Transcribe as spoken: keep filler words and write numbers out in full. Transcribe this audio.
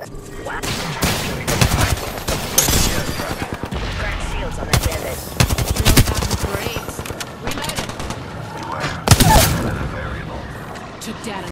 Wow. Cracked shields on that bandit. Great. Reloaded. Beware. Been a very long. Keep down.